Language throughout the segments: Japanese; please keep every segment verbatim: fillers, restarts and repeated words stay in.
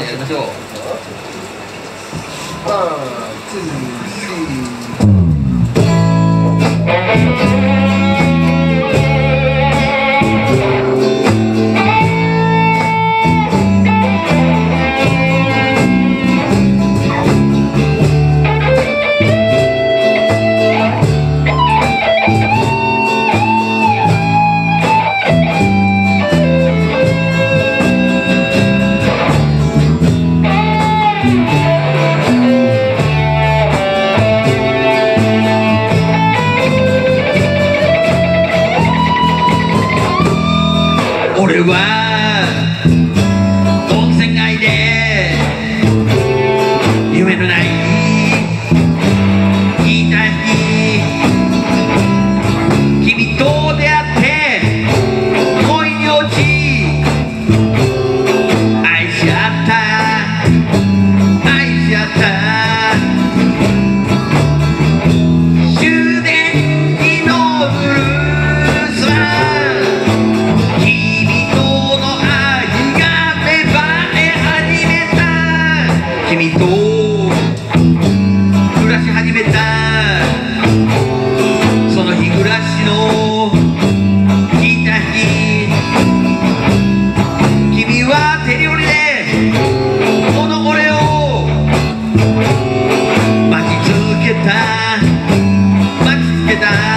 やりましょう。 ワン、ツー、スリー。 俺は温泉街で夢のないギターに君と出会って恋に落ち愛し合った愛し合った終電にのブルースは君と暮らし始めたその日暮らしのいた日君は手料理でこの俺を待ち続けた待ち続けた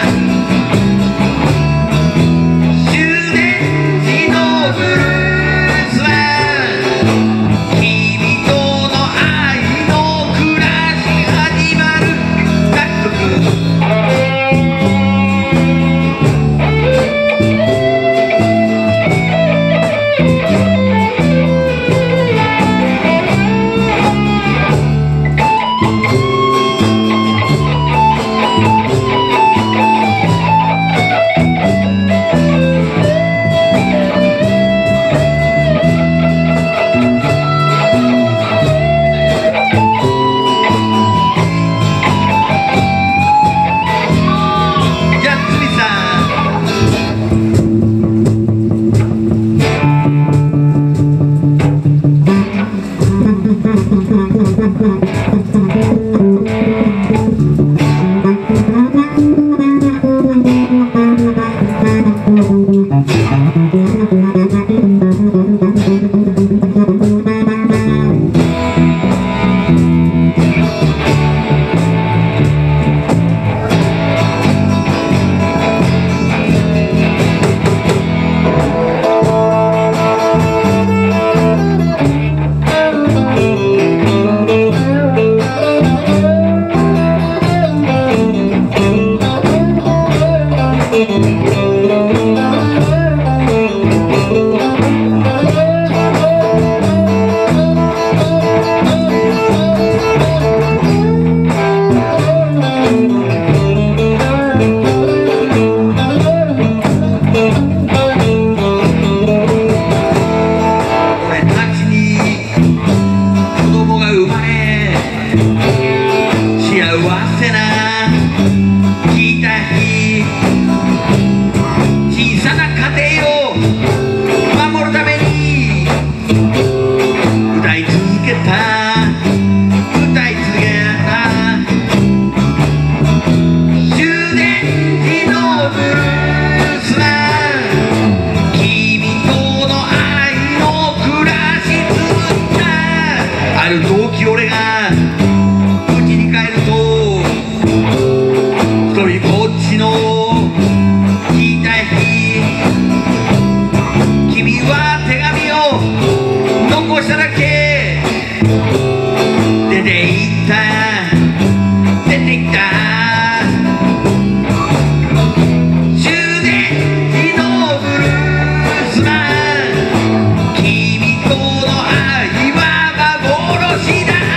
俺が家に帰ると一人ぼっちの聞いた日君は手紙を残しただけ出て行った出て行った終電時のブルースマン君との愛は幻だ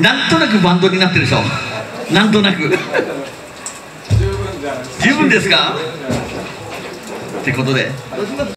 なんとなくバンドになってるでしょ。なんとなく十分ですかってことで。